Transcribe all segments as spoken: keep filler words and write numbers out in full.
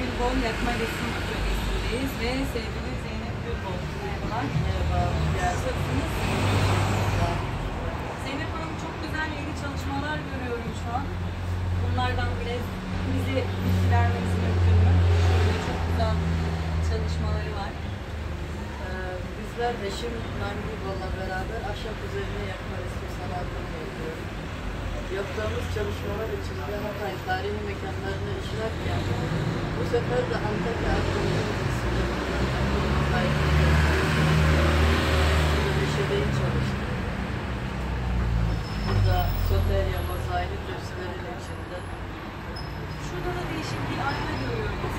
Gülbol Yakma Resim Atölyesindeyiz ve sevgili Zeynep Gülbol. Merhabalar. Merhaba. Nasılsınız? Zeynep Hanım, çok güzel yeni çalışmalar görüyorum şu an. Bunlardan bile bizi bilgilenmeniz mümkün mü? Şöyle çok güzel çalışmaları var. Ee, bizler eşim Naim Gülbol'la beraber ahşap üzerine yakma resim sanatını yapıyoruz. Yaptığımız çalışmalar içinde Hatay tarihi mekanlarını işlerken bu sefer de Antakya Arkeoloji Müzesi'nde bulunan Akıl mozaikleri burada Beşede'yi çalıştık. Burada soterya mozaik tepsilerin içinde. Şurada da değişik bir ayna görüyoruz.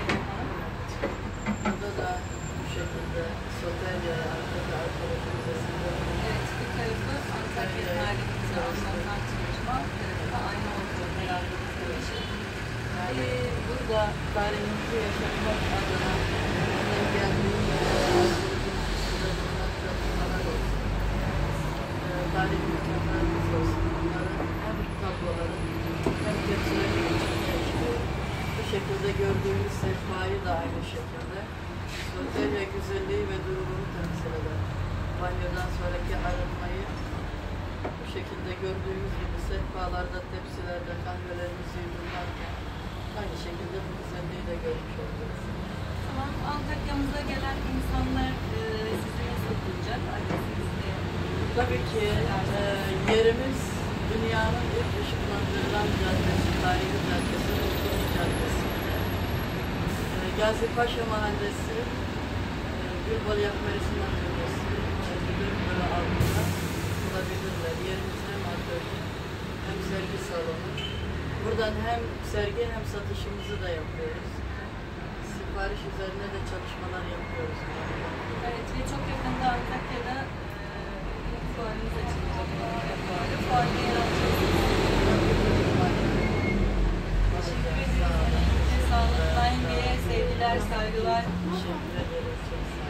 Burada da bu şekilde soterya Antakya Arkeoloji Müzesi'nde. Evet, bir tarafı Antakya tarihimizi anlatan çalışma, bir tarafı da ayna olduğu herhalde bir Yani burada tarihimizi yaşatmak adına bizim geldiğimiz arkeolojimizde bulunan çalışmalar olsun. Ee, tarihi mekanlarımız olsun. Bunların hem tabloların hem tepsilerin içinde işte bu şekilde gördüğümüz sehpayı da aynı şekilde soterya güzelliği ve durumunu temsil eder. Banyodan sonraki arınmayı bu şekilde gördüğümüz gibi sehpalarda, tepsilerde kahvelerimizi yudumlarken aynı şekilde bu güzelliği de görmüş olacağız. Tamam, Antakya'mıza gelen insanlar e, sizi nasıl bulacak? Adresiniz de. Tabii ki e, yerimiz dünyanın ilk ışıklandırılan caddesi, tarihi caddesi, Uludağ Caddesi'nde. E, Gazi Paşa Mahallesi, e, Gülbol Yakma Resim Atölyesi, Gülbol altında bulabilirler. Yerimiz hem atölye hem sergi salonu. Buradan hem sergi hem satışımızı da yapıyoruz. Sipariş üzerine de çalışmalar yapıyoruz. Evet, ve çok yakında Antakya'da e, fuarınız açılacak. Fuarı, fuarda yer alacaksınız. Teşekkür ederim. Sağlık, Naim Bey'e sevgiler, saygılar. Teşekkür ederiz. Çok sağ olun.